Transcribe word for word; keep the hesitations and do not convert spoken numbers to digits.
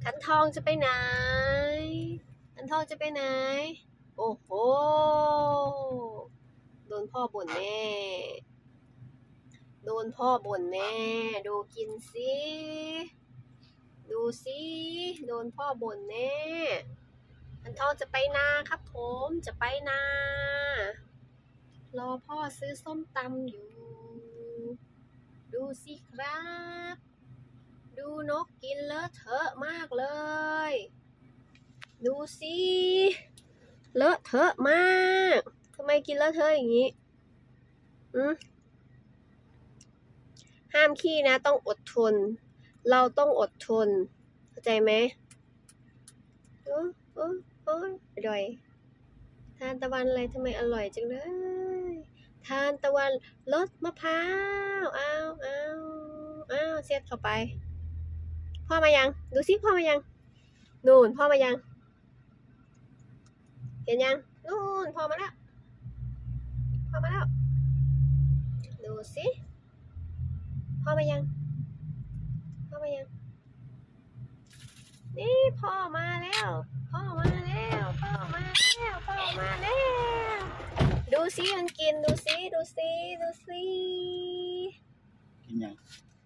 ขันทองจะไปไหนขันทองจะไปไหนโอ้โหโดนพ่อบ่นแน่โดนพ่อบ่นแน่ดูกินสิดูสิโดนพ่อบ่นแน่ขันทองจะไปนาครับผมจะไปนารอพ่อซื้อส้มตำอยู่ดูสิครับดูนกกินเลอะเทอะมากเลยดูสิเลอะเทอะมากทำไมกินเลอะเทอะอย่างนี้อืมห้ามขี้นะต้องอดทนเราต้องอดทนเข้าใจไหมโอ้โอ้โอ้อร่อยทานตะวันอะไรทำไมอร่อยจังเลยทานตะวันรสมะพร้าวอ้าวอ้าวอ้าวเสียดเข้าไปพ่อมายังดูสิพ่อมายังนู่นพ่อมายังเห็นยังนู่นพ่อมาแล้วพ่อมาแล้วดูสิพ่อมายังพ่อมายังนี่พ่อมาแล้วพ่อมาแล้วพ่อมาแล้วพ่อมาแล้วดูสิมันกินดูสิดูสิดูสิกินยัง